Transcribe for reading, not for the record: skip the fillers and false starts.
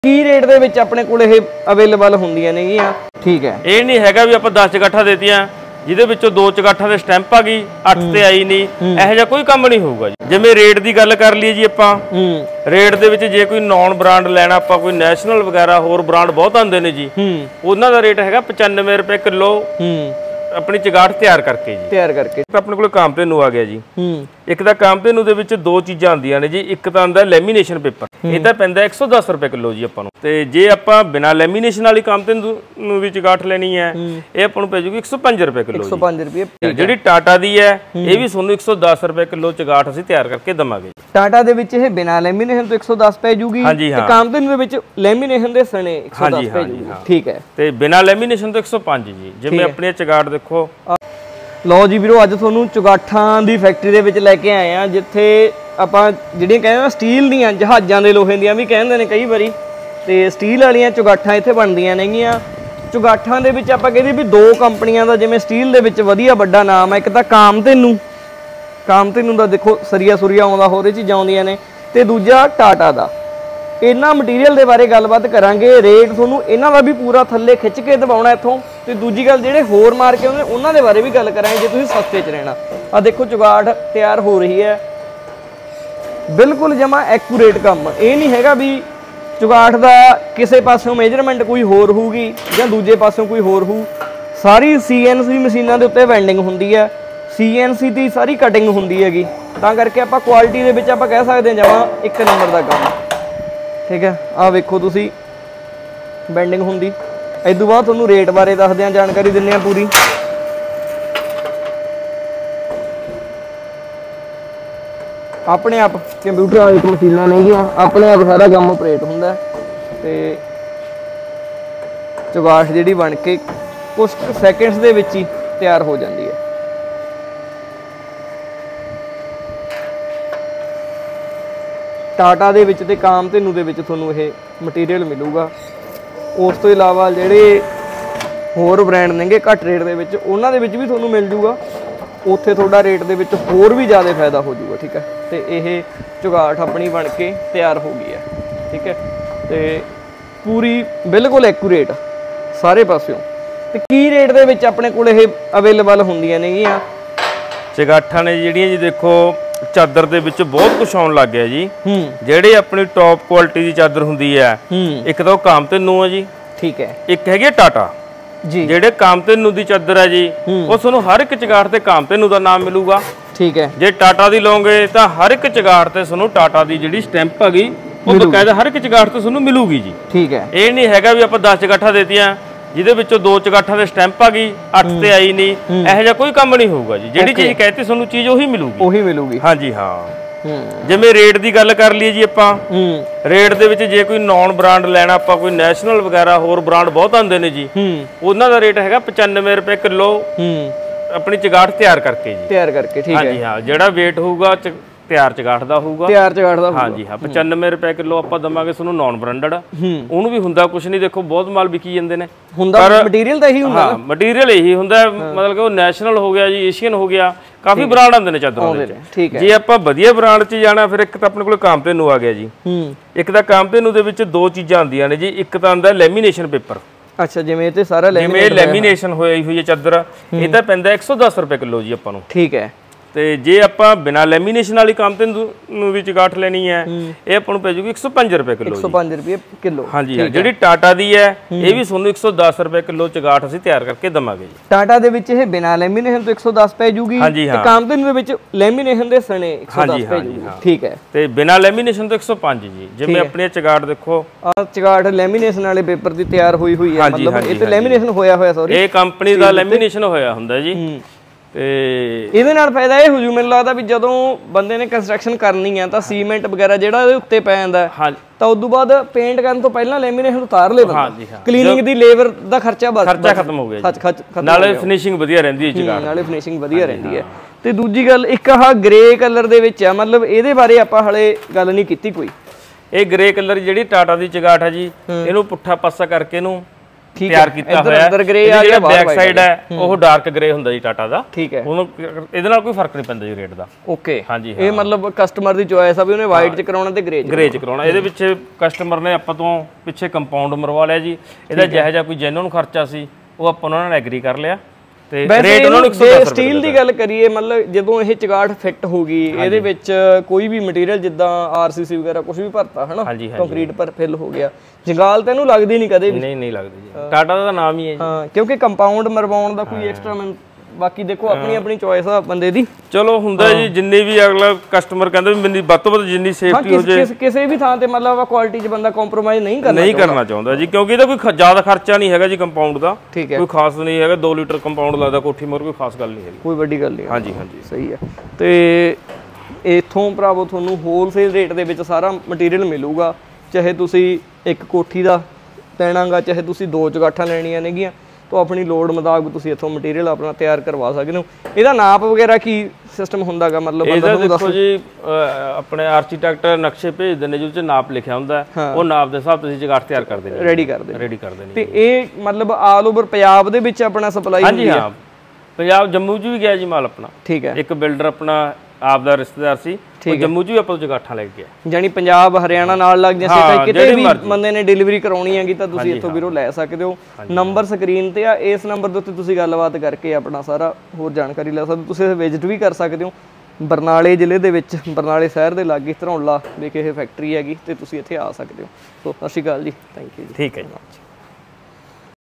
ਕੀ rate ਦੇ ਵਿੱਚ ਆਪਣੇ ਕੋਲ ਇਹ ਅਵੇਲੇਬਲ ਹੁੰਦੀਆਂ ਨੇਗੀਆਂ? ਠੀਕ ਹੈ, ਇਹ ਨਹੀਂ ਹੈਗਾ ਵੀ ਆਪਾਂ 10 ਚਗਾਠਾਂ ਦੇਤੀਆਂ ਜਿਹਦੇ ਵਿੱਚੋਂ 2 ਚਗਾਠਾਂ ਦੇ ਸਟੈਂਪ ਆ ਗਈ 8 ਤੇ ਆਈ ਨਹੀਂ, ਇਹੋ ਜਿਹਾ ਕੋਈ ਕੰਮ ਨਹੀਂ ਹੋਊਗਾ ਜੀ। ਜਿਵੇਂ ਰੇਟ ਦੀ ਗੱਲ ਕਰ ਲਈਏ ਜੀ ਆਪਾਂ, ਰੇਟ ਦੇ ਵਿੱਚ ਜੇ ਕੋਈ ਨੌਨ ਬ੍ਰਾਂਡ ਲੈਣਾ, ਆਪਾਂ ਕੋਈ ਨੈਸ਼ਨਲ ਵਗੈਰਾ ਹੋਰ ਬ੍ਰਾਂਡ ਬਹੁਤ ਆਉਂਦੇ ਨੇ ਜੀ, ਉਹਨਾਂ ਦਾ ਰੇਟ ਹੈਗਾ 95 ਰੁਪਏ ਕਿਲੋ ਆਪਣੀ ਚਗਾਠ ਤਿਆਰ ਕਰਕੇ ਜੀ। ਤਿਆਰ ਕਰਕੇ ਆਪਣੇ ਕੋਲ ਕਾਮਧੇਨੂ ਆ ਗਿਆ ਜੀ। ਇੱਕ ਤਾਂ ਕਾਮਧੇਨੂ ਦੇ ਵਿੱਚ 2 ਚੀਜ਼ਾਂ ਆਉਂਦੀਆਂ ਨੇ ਜੀ। ਇੱਕ ਤਾਂ ਆਉਂਦਾ ਲੈਮੀਨੇਸ਼ਨ ਪੇਪਰ, ਇਹ ਤਾਂ ਪੈਂਦਾ 110 ਰੁਪਏ ਕਿਲੋ ਜੀ ਆਪਾਂ ਨੂੰ। ਤੇ ਜੇ ਆਪਾਂ ਬਿਨਾ ਲੈਮੀਨੇਸ਼ਨ ਵਾਲੀ ਕਾਮਧੇਨੂ ਦੀ ਚਗਾਠ ਲੈਣੀ ਹੈ, ਇਹ ਆਪਾਂ ਨੂੰ ਪੈ ਜੂਗੀ 105 ਰੁਪਏ ਕਿਲੋ। 105 ਰੁਪਏ। ਜਿਹੜੀ ਟਾਟਾ ਦੀ ਹੈ ਇਹ ਵੀ ਤੁਹਾਨੂੰ 110 ਰੁਪਏ ਕਿਲੋ ਚਗਾਠ ਅਸੀਂ ਤਿਆਰ ਕਰਕੇ ਦਵਾਂਗੇ। ਟਾਟਾ ਦੇ ਵਿੱਚ ਇਹ ਬਿਨਾ ਲੈਮੀਨੇਸ਼ਨ ਤੋਂ 110 ਪੈ ਜੂਗੀ ਤੇ ਕਾਮਧੇਨੂ ਦੇ ਵਿੱਚ ਲੈਮੀਨੇਸ਼ਨ ਦੇ ਸਣੇ 110 ਪੈ ਜੂਗੀ। ਠੀਕ ਹੈ, ਤੇ ਬਿਨਾ ਲੈਮੀਨੇਸ਼ਨ ਤੋਂ 105 ਜੀ। ਜਿਵੇਂ ਆਪਣੀ ਚਗਾਠ ਦੇਖੋ। ਲਓ ਜੀ ਵੀਰੋ, ਅੱਜ ਤੁਹਾਨੂੰ ਚੁਗਾਠਾਂ ਦੀ ਫੈਕਟਰੀ ਦੇ ਵਿੱਚ ਲੈ ਕੇ ਆਏ ਆ, ਜਿੱਥੇ ਆਪਾਂ ਜਿਹੜੀਆਂ ਕਹਿੰਦੇ ਨਾ ਸਟੀਲ ਦੀਆਂ, ਜਹਾਜ਼ਾਂ ਦੇ ਲੋਹੇ ਦੀਆਂ ਵੀ ਕਹਿੰਦੇ ਨੇ ਕਈ ਵਾਰੀ, ਤੇ ਸਟੀਲ ਵਾਲੀਆਂ ਚੁਗਾਠਾਂ ਇੱਥੇ ਬਣਦੀਆਂ ਨੇਗੀਆਂ। ਚੁਗਾਠਾਂ ਦੇ ਵਿੱਚ ਆਪਾਂ ਕਹਿੰਦੇ ਵੀ 2 ਕੰਪਨੀਆਂ ਦਾ ਜਿਵੇਂ ਸਟੀਲ ਦੇ ਵਿੱਚ ਵਧੀਆ ਵੱਡਾ ਨਾਮ ਹੈ। ਇੱਕ ਤਾਂ ਕਾਮਧੇਨੂ ਦਾ ਦੇਖੋ ਸਰੀਆ ਸੁਰੀਆ ਆਉਂਦਾ, ਹੋਰ ਇਹ ਚੀਜ਼ਾਂ ਆਉਂਦੀਆਂ ਨੇ, ਤੇ ਦੂਜਾ ਟਾਟਾ ਦਾ। ਇਹਨਾਂ ਮਟੀਰੀਅਲ ਦੇ ਬਾਰੇ ਗੱਲਬਾਤ ਕਰਾਂਗੇ। ਰੇਟ ਤੁਹਾਨੂੰ ਇਹਨਾਂ ਦਾ ਵੀ ਪੂਰਾ ਥੱਲੇ ਖਿੱਚ ਕੇ ਦਵਾਉਣਾ ਇੱਥੋਂ, ਤੇ ਦੂਜੀ ਗੱਲ ਜਿਹੜੇ ਹੋਰ ਮਾਰ ਕੇ ਆਉਂਦੇ ਉਹਨਾਂ ਦੇ ਬਾਰੇ ਵੀ ਗੱਲ ਕਰਾਂਗੇ ਜੇ ਤੁਸੀਂ ਸਸਤੇ 'ਚ ਰਹਿਣਾ। ਆ ਦੇਖੋ ਚੁਗਾਠ ਤਿਆਰ ਹੋ ਰਹੀ ਹੈ, ਬਿਲਕੁਲ ਜਮਾ ਐਕੂਰੇਟ ਕੰਮ। ਇਹ ਨਹੀਂ ਹੈਗਾ ਵੀ ਚੁਗਾਠ ਦਾ ਕਿਸੇ ਪਾਸਿਓਂ ਮੇਜਰਮੈਂਟ ਕੋਈ ਹੋਰ ਹੋਊਗੀ ਜਾਂ ਦੂਜੇ ਪਾਸਿਓਂ ਕੋਈ ਹੋਰ ਹੋਊ। ਸਾਰੀ CNC ਮਸ਼ੀਨਾਂ ਦੇ ਉੱਤੇ ਵੈਂਡਿੰਗ ਹੁੰਦੀ ਹੈ, CNC ਦੀ ਸਾਰੀ ਕਟਿੰਗ ਹੁੰਦੀ ਹੈਗੀ, ਤਾਂ ਕਰਕੇ ਆਪਾਂ ਕੁਆਲਿਟੀ ਦੇ ਵਿੱਚ ਆਪਾਂ ਕਹਿ ਸਕਦੇ ਹਾਂ ਜਮਾ 1 ਨੰਬਰ ਦਾ ਕੰਮ। ਠੀਕ ਹੈ, ਆਹ ਵੇਖੋ ਤੁਸੀਂ ਬੈਂਡਿੰਗ ਹੁੰਦੀ। ਇਸ ਤੋਂ ਬਾਅਦ ਤੁਹਾਨੂੰ ਰੇਟ ਬਾਰੇ ਦੱਸਦੇ ਹਾਂ, ਜਾਣਕਾਰੀ ਦਿੰਦੇ ਹਾਂ ਪੂਰੀ। ਆਪਣੇ ਆਪ ਕੰਪਿਊਟਰ ਮਸ਼ੀਨਾਂ ਨੇਗੀਆਂ, ਆਪਣੇ ਆਪ ਸਾਰਾ ਕੰਮ ਆਪਰੇਟ ਹੁੰਦਾ, ਤੇ ਚੁਗਾਠ ਜਿਹੜੀ ਬਣ ਕੇ ਕੁਝ ਸੈਕਿੰਡਸ ਦੇ ਵਿੱਚ ਹੀ ਤਿਆਰ ਹੋ ਜਾਂਦੀ ਹੈ। ਟਾਟਾ ਦੇ ਵਿੱਚ ਤੇ ਕਾਮਧੇਨੂ ਦੇ ਵਿੱਚ ਤੁਹਾਨੂੰ ਇਹ ਮਟੀਰੀਅਲ ਮਿਲੂਗਾ। ਉਸ ਤੋਂ ਇਲਾਵਾ ਜਿਹੜੇ ਹੋਰ ਬ੍ਰਾਂਡ ਨੇਗੇ ਘੱਟ ਰੇਟ ਦੇ ਵਿੱਚ, ਉਹਨਾਂ ਦੇ ਵਿੱਚ ਵੀ ਤੁਹਾਨੂੰ ਮਿਲ ਜੂਗਾ। ਉੱਥੇ ਤੁਹਾਡਾ ਰੇਟ ਦੇ ਵਿੱਚ ਹੋਰ ਵੀ ਜ਼ਿਆਦਾ ਫਾਇਦਾ ਹੋ ਜੂਗਾ। ਠੀਕ ਹੈ, ਤੇ ਇਹ ਚੁਗਾਠ ਆਪਣੀ ਬਣ ਕੇ ਤਿਆਰ ਹੋ ਗਈ ਹੈ। ਠੀਕ ਹੈ, ਤੇ ਪੂਰੀ ਬਿਲਕੁਲ ਐਕੂਰੇਟ ਸਾਰੇ ਪਾਸਿਓਂ। ਤੇ ਕੀ ਰੇਟ ਦੇ ਵਿੱਚ ਆਪਣੇ ਕੋਲ ਇਹ ਅਵੇਲੇਬਲ ਹੁੰਦੀਆਂ ਨੇਗੀਆਂ ਚਗਾਠਾਂ ਨੇ ਜਿਹੜੀਆਂ ਜੀ? ਦੇਖੋ ਚਾਦਰ ਦੇ ਵਿੱਚ ਬਹੁਤ ਕੁਝ ਆਉਣ ਲੱਗ ਗਿਆ ਜੀ। ਜਿਹੜੇ ਆਪਣੀ ਟੌਪ ਕੁਆਲਿਟੀ ਦੀ ਚਾਦਰ ਹੁੰਦੀ ਹੈ, ਇੱਕ ਤਾਂ ਉਹ ਕਾਮਧੇਨੂ ਹੈ ਜੀ। ਠੀਕ ਹੈ, ਇੱਕ ਹੈਗੀ ਟਾਟਾ ਜੀ। ਜਿਹੜੇ ਕਾਮਧੇਨੂ ਦੀ ਚਾਦਰ ਹੈ ਜੀ, ਉਹ ਤੁਹਾਨੂੰ ਹਰ ਇੱਕ ਚਗਾਠ ਤੇ ਕਾਮਧੇਨੂ ਦਾ ਨਾਮ ਮਿਲੂਗਾ। ਠੀਕ ਹੈ, ਜੇ ਟਾਟਾ ਦੀ ਲਓਗੇ ਤਾਂ ਹਰ ਇੱਕ ਚਗਾਠ ਤੇ ਤੁਹਾਨੂੰ ਟਾਟਾ ਦੀ ਜਿਹੜੀ ਸਟੈਂਪ ਹੈਗੀ ਉਹ ਬਕਾਇਦਾ ਹਰ ਇੱਕ ਚਗਾਠ ਤੇ ਤੁਹਾਨੂੰ ਮਿਲੂਗੀ ਜੀ। ਠੀਕ ਹੈ, ਇਹ ਨਹੀਂ ਹੈਗਾ ਵੀ ਆਪਾਂ 10 ਚਗਾਠਾਂ ਦੇਤੀਆਂ ਜਿਹਦੇ ਵਿੱਚੋਂ 2 ਚਗਾਠਾਂ ਦੇ ਸਟੈਂਪ ਆ ਗਈ 8 ਤੇ ਆਈ ਨਹੀਂ, ਇਹੋ ਜਿਹਾ ਕੋਈ ਕੰਮ ਨਹੀਂ ਹੋਊਗਾ ਜੀ। ਜਿਹੜੀ ਚੀਜ਼ ਕਹਿਤੀ ਤੁਹਾਨੂੰ ਚੀਜ਼ ਉਹੀ ਮਿਲੂਗੀ। ਹਾਂਜੀ ਹਾਂ। ਜਿਵੇਂ ਰੇਟ ਦੀ ਗੱਲ ਕਰ ਲਈਏ ਜੀ ਆਪਾਂ, ਰੇਟ ਦੇ ਵਿੱਚ ਜੇ ਕੋਈ ਨੌਨ ਬ੍ਰਾਂਡ ਲੈਣਾ, ਆਪਾਂ ਕੋਈ ਨੈਸ਼ਨਲ ਵਗੈਰਾ ਹੋਰ ਬ੍ਰਾਂਡ ਬਹੁਤ ਆਉਂਦੇ ਨੇ ਜੀ, ਉਹਨਾਂ ਦਾ ਰੇਟ ਹੈਗਾ 95 ਰੁਪਏ ਕਿਲੋ ਆਪਣੀ ਚਗਾਠ ਤਿਆਰ ਕਰਕੇ ਜੀ। ਤਿਆਰ ਕਰਕੇ, ਠੀਕ ਹੈ। ਹਾਂਜੀ ਹਾਂ, ਜਿਹੜਾ ਵੇਟ ਹੋਊਗਾ ਤਿਆਰ ਚਗਾਠ ਦਾ ਹੋਊਗਾ। ਹਾਂਜੀ ਹਾਂ, 95 ਰੁਪਏ ਕਿਲੋ ਆਪਾਂ ਦਵਾਂਗੇ ਤੁਹਾਨੂੰ ਨੌਨ ਬ੍ਰਾਂਡਡ। ਉਹਨੂੰ ਵੀ ਹੁੰਦਾ ਕੁਝ ਨਹੀਂ, ਦੇਖੋ ਬਹੁਤ ਮਾਲ ਵਿਕੀ ਜਾਂਦੇ ਨੇ, ਪਰ ਮਟੀਰੀਅਲ ਤਾਂ ਇਹੀ ਹੁੰਦਾ। ਹਾਂ, ਮਟੀਰੀਅਲ ਇਹੀ ਹੁੰਦਾ, ਮਤਲਬ ਕਿ ਉਹ ਨੈਸ਼ਨਲ ਹੋ ਗਿਆ ਜੀ, ਏਸ਼ੀਅਨ ਹੋ ਗਿਆ, ਕਾਫੀ ਬ੍ਰਾਂਡ ਆਉਂਦੇ ਨੇ ਚਾਦਰਾਂ ਦੇ। ਠੀਕ ਹੈ, ਜੇ ਆਪਾਂ ਵਧੀਆ ਬ੍ਰਾਂਡ 'ਚ ਜਾਣਾ, ਫਿਰ ਇੱਕ ਤਾਂ ਆਪਣੇ ਕੋਲ ਕਾਮਧੇਨੂ ਆ ਗਿਆ ਜੀ। ਇੱਕ ਤਾਂ ਕਾਮਧੇਨੂ ਦੇ ਵਿੱਚ 2 ਚੀਜ਼ਾਂ ਆਉਂਦੀਆਂ ਨੇ ਜੀ। ਇੱਕ ਤਾਂ ਆਉਂਦਾ ਲੈਮੀਨੇਸ਼ਨ ਪੇਪਰ। ਅੱਛਾ, ਜਿਵੇਂ ਇਹ ਤੇ ਸਾਰਾ ਲੈਮੀਨੇਸ਼ਨ ਹੋਈ ਹੈ ਚਾਦਰ, ਇਹ ਤਾਂ ਪੈਂਦਾ 110 ਰੁਪਏ ਕਿਲੋ ਜੀ ਆਪਾਂ ਨੂੰ। ਠੀਕ ਹੈ, ਤੇ ਜੇ ਆਪਾਂ ਬਿਨਾ ਲੈਮੀਨੇਸ਼ਨ ਵਾਲੀ ਕਾਮਧੇਨੂ ਦੀ ਚਗਾਠ ਲੈਣੀ ਹੈ, ਇਹ ਆਪਾਂ ਨੂੰ ਪੈ ਜੂਗੀ 105 ਰੁਪਏ ਕਿਲੋ। 105 ਰੁਪਏ ਕਿਲੋ। ਹਾਂਜੀ, ਜਿਹੜੀ ਟਾਟਾ ਦੀ ਹੈ ਇਹ ਵੀ ਤੁਹਾਨੂੰ 110 ਰੁਪਏ ਕਿਲੋ ਚਗਾਠ ਅਸੀਂ ਤਿਆਰ ਕਰਕੇ ਦਵਾਂਗੇ ਜੀ। ਟਾਟਾ ਦੇ ਵਿੱਚ ਇਹ ਬਿਨਾ ਲੈਮੀਨੇਸ਼ਨ ਤੋਂ 110 ਪੈ ਜੂਗੀ, ਤੇ ਕਾਮਧੇਨੂ ਦੇ ਵਿੱਚ ਲੈਮੀਨੇਸ਼ਨ ਦੇ ਸਣੇ 110 ਪੈ ਜੂਗੀ। ਠੀਕ ਹੈ, ਤੇ ਬਿਨਾ ਲੈਮੀਨੇਸ਼ਨ ਤੋਂ 105 ਜੀ। ਜਿਵੇਂ ਆਪਣੀ ਚਗਾਠ ਦੇਖੋ, ਆ ਚਗਾਠ ਲੈਮੀਨੇਸ਼ਨ ਵਾਲੇ ਪੇਪਰ ਦੀ ਤਿਆਰ ਹੋਈ ਹੈ, ਮਤਲਬ ਇਹ ਤੇ ਲੈਮੀਨੇਸ਼ਨ ਹੋਇਆ ਸੌਰੀ, ਇਹ ਕੰਪਨੀ ਦਾ ਲੈਮੀਨੇਸ਼ਨ ਹੋਇਆ ਹੁੰਦਾ ਜੀ। ਤੇ ਇਹਦੇ ਨਾਲ ਫਾਇਦਾ ਇਹ ਹੋ ਜੂ, ਮੈਨੂੰ ਲੱਗਦਾ ਵੀ ਜਦੋਂ ਬੰਦੇ ਨੇ ਕੰਸਟਰਕਸ਼ਨ ਕਰਨੀ ਹੈ ਤਾਂ ਸੀਮੈਂਟ ਵਗੈਰਾ ਜਿਹੜਾ ਇਹਦੇ ਉੱਤੇ ਪੈ ਜਾਂਦਾ, ਤਾਂ ਉਦੋਂ ਬਾਅਦ ਪੇਂਟ ਕਰਨ ਤੋਂ ਪਹਿਲਾਂ ਲੈਮੀਨੇਸ਼ਨ ਉਤਾਰ ਲੇ ਬੰਦਾ। ਕਲੀਨਿੰਗ ਦੀ ਲੇਬਰ ਦਾ ਖਰਚਾ ਖਤਮ ਹੋ ਗਿਆ, ਨਾਲੇ ਫਿਨਿਸ਼ਿੰਗ ਵਧੀਆ ਰਹਿੰਦੀ ਹੈ ਚਗਾਠ, ਨਾਲੇ ਫਿਨਿਸ਼ਿੰਗ ਵਧੀਆ ਰਹਿੰਦੀ ਹੈ। ਤੇ ਦੂਜੀ ਗੱਲ, ਇੱਕ ਆਹ ਗ੍ਰੇ ਕਲਰ ਦੇ ਵਿੱਚ ਆ, ਮਤਲਬ ਇਹਦੇ ਬਾਰੇ ਆਪਾਂ ਹਲੇ ਗੱਲ ਨਹੀਂ ਕੀਤੀ ਕੋਈ। ਇਹ ਗ੍ਰੇ ਕਲਰ ਜਿਹੜੀ ਟਾਟਾ ਦੀ ਚਗਾਠ ਹੈ ਜੀ, ਇਹਨੂੰ ਪੁੱਠਾ ਪਾਸਾ ਕਰਕੇ ਇਹਨੂੰ ਤਿਆਰ ਕੀਤਾ ਹੋਇਆ ਅੰਦਰ ਗ੍ਰੇ ਆ ਜਿਹੜਾ ਬੈਕ ਸਾਈਡ ਹੈ ਉਹ ਡਾਰਕ ਗ੍ਰੇ ਹੁੰਦਾ ਜੀ ਟਾਟਾ ਦਾ। ਠੀਕ ਹੈ, ਉਹਨੂੰ ਇਹਦੇ ਨਾਲ ਕੋਈ ਫਰਕ ਨਹੀਂ ਪੈਂਦਾ ਜੀ ਰੇਟ ਦਾ। ਓਕੇ, ਹਾਂਜੀ ਇਹ ਮਤਲਬ ਕਸਟਮਰ ਦੀ ਚੋਇਸ ਆ ਵੀ ਉਹਨੇ ਵਾਈਟ ਚ ਕਰਾਉਣਾ ਤੇ ਗ੍ਰੇ ਚ ਕਰਾਉਣਾ। ਇਹਦੇ ਵਿੱਚ ਕਸਟਮਰ ਨੇ ਆਪਾਂ ਤੋਂ ਪਿੱਛੇ ਕੰਪਾਊਂਡ ਮਰਵਾ ਲਿਆ ਜੀ। ਇਹਦਾ ਜਿਹੋ ਜਿਹਾ ਕੋਈ ਜੈਨੂਨ ਖਰਚਾ ਸੀ ਉਹ ਆਪਾਂ ਉਹਨਾਂ ਨਾਲ ਐਗਰੀ ਕਰ ਲਿਆ ਤੇ ਰੇਟ ਉਹਨਾਂ ਨੂੰ 110 ਸਟੀਲ ਦੀ ਗੱਲ ਕਰੀਏ, ਮਤਲਬ ਜਦੋਂ ਇਹ ਚਗਾਠ ਫਿੱਟ ਹੋ ਗਈ ਇਹਦੇ ਵਿੱਚ ਕੋਈ ਵੀ ਮਟੀਰੀਅਲ ਜਿੱਦਾਂ ਆਰਸੀਸੀ ਵਗੈਰਾ ਕੁਝ ਵੀ ਭਰਤਾ ਹਨਾ, ਕੰਕਰੀਟ ਪਰ ਫਿਲ ਹੋ ਗਿਆ, ਜੰਗਾਲ ਤਾਂ ਇਹਨੂੰ ਲੱਗਦੀ ਨਹੀਂ ਕਦੇ ਵੀ। ਨਹੀਂ ਲੱਗਦੀ ਜੀ, ਟਾਟਾ ਦਾ ਨਾਮ ਹੀ ਹੈ ਜੀ। ਹਾਂ, ਕਿਉਂਕਿ ਕੰਪਾਊਂਡ ਮਰਵਾਉਣ ਦਾ ਕੋਈ ਐਕਸਟਰਾ ਬਾਕੀ ਦੇਖੋ ਆਪਣੀ ਚੋਇਸ ਆ ਬੰਦੇ ਦੀ। ਚਲੋ ਹੁੰਦਾ ਜੀ, ਜਿੰਨੀ ਵੀ ਅਗਲਾ ਕਸਟਮਰ ਕਹਿੰਦਾ ਵੀ ਮੈਨੂੰ ਵੱਧ ਤੋਂ ਵੱਧ ਜਿੰਨੀ ਸੇਫਟੀ ਹੋ ਜਾਏ ਕਿਸੇ ਵੀ ਥਾਂ ਤੇ ਮਤਲਬ ਕੁਆਲਿਟੀ 'ਚ ਬੰਦਾ ਕੰਪਰੋਮਾਈਜ਼ ਨਹੀਂ ਕਰਨਾ ਚਾਹੁੰਦਾ ਜੀ, ਕਿਉਂਕਿ ਇਹਦਾ ਕੋਈ ਜ਼ਿਆਦਾ ਖਰਚਾ ਨਹੀਂ ਹੈਗਾ ਜੀ ਕੰਪਾਊਂਡ ਦਾ। ਕੋਈ ਖਾਸ ਨਹੀਂ ਹੈਗਾ, 2 ਲੀਟਰ ਕੰਪਾਊਂਡ ਲੱਗਦਾ ਕੋਠੀ ਮੋਰ, ਕੋਈ ਖਾਸ ਗੱਲ ਨਹੀਂ ਹੈਗੀ, ਕੋਈ ਵੱਡੀ ਗੱਲ ਨਹੀਂ। ਹਾਂਜੀ ਸਹੀ ਹੈ। ਤੇ ਇੱਥੋਂ ਭਰਾਵੋ ਤੁਹਾਨੂੰ ਹੋਲਸੇਲ ਰੇਟ ਦੇ ਵਿੱਚ ਸਾਰਾ ਮਟੀਰੀਅਲ ਮਿਲੂਗਾ, ਚਾਹੇ ਤੁਸੀਂ ਇੱਕ ਕੋਠੀ ਦਾ ਲੈਣਾਗਾ, ਚਾਹੇ ਤੁਸੀਂ 2 ਚੁਗਾਠਾਂ ਲੈਣੀਆਂ ਨੇਗੀਆਂ, ਤਾਂ ਆਪਣੀ ਲੋੜ ਮੁਤਾਬਕ ਤੁਸੀਂ ਇੱਥੋਂ ਮਟੀਰੀਅਲ ਆਪਣਾ ਤਿਆਰ ਕਰਵਾ ਸਕਦੇ ਹੋ। ਇਹਦਾ ਨਾਪ ਵਗੈਰਾ ਕੀ ਸਿਸਟਮ ਹੁੰਦਾਗਾ? ਮਤਲਬ ਇਹਦਾ ਦੇਖੋ ਜੀ, ਆਪਣੇ ਆਰਕੀਟੈਕਟ ਨਕਸ਼ੇ ਭੇਜਦੇ ਨੇ ਜਿਹਦੇ 'ਚ ਨਾਪ ਲਿਖਿਆ ਹੁੰਦਾ, ਉਹ ਨਾਪ ਦੇ ਹਿਸਾਬ ਤੁਸੀਂ ਚੁਗਾਠ ਤਿਆਰ ਕਰਦੇ ਨੇ, ਰੈਡੀ ਕਰਦੇ ਨੇ। ਤੇ ਇਹ ਮਤਲਬ ਆਲ ਓਵਰ ਪੰਜਾਬ ਦੇ ਵਿੱਚ ਆਪਣਾ ਸਪਲਾਈ ਹੁੰਦੀ ਹੈ? ਹਾਂਜੀ ਹਾਂ, ਪੰਜਾਬ ਜੰਮੂ 'ਚ ਵੀ ਗਿਆ ਜੀ ਮਾਲ ਆਪਣਾ। ਠੀਕ ਹੈ, ਇੱਕ ਬਿਲਡਰ ਆਪਣਾ ਆਪ ਦਾ ਰਿਸ਼ਤੇਦਾਰ ਸੀ, ਜੰਮੂ 'ਚ ਵੀ ਆਪਾਂ ਚੁਗਾਠਾਂ ਲੈ ਕੇ ਗਿਆ। ਜਾਨੀ ਪੰਜਾਬ ਹਰਿਆਣਾ ਨਾਲ ਲੱਗ ਜਾਂ ਕਿਤੇ ਵੀ ਬੰਦੇ ਨੇ ਡਿਲੀਵਰੀ ਕਰਾਉਣੀ ਹੈਗੀ ਤਾਂ ਤੁਸੀਂ ਇੱਥੋਂ ਵੀਰੋ ਲੈ ਸਕਦੇ ਹੋ। ਨੰਬਰ ਸਕਰੀਨ ਤੇ ਆ, ਇਸ ਨੰਬਰ ਦੇ ਉੱਤੇ ਤੁਸੀਂ ਗੱਲਬਾਤ ਕਰਕੇ ਆਪਣਾ ਸਾਰਾ ਹੋਰ ਜਾਣਕਾਰੀ ਲੈ ਸਕਦੇ ਹੋ। ਤੁਸੀਂ ਵਿਜ਼ਿਟ ਵੀ ਕਰ ਸਕਦੇ ਹੋ ਬਰਨਾਲੇ ਜ਼ਿਲ੍ਹੇ ਦੇ ਵਿੱਚ, ਬਰਨਾਲੇ ਸ਼ਹਿਰ ਦੇ ਲਾਗੇ ਧਰੌਲਾ ਵਿਖੇ ਇਹ ਫੈਕਟਰੀ ਹੈਗੀ ਤੇ ਤੁਸੀਂ ਇੱਥੇ ਆ ਸਕਦੇ ਹੋ। ਸੋ ਸਤਿ ਸ਼੍ਰੀ ਅਕਾਲ ਜੀ, ਥੈਂਕ ਯੂ ਜੀ। ਠੀਕ ਹੈ ਜੀ।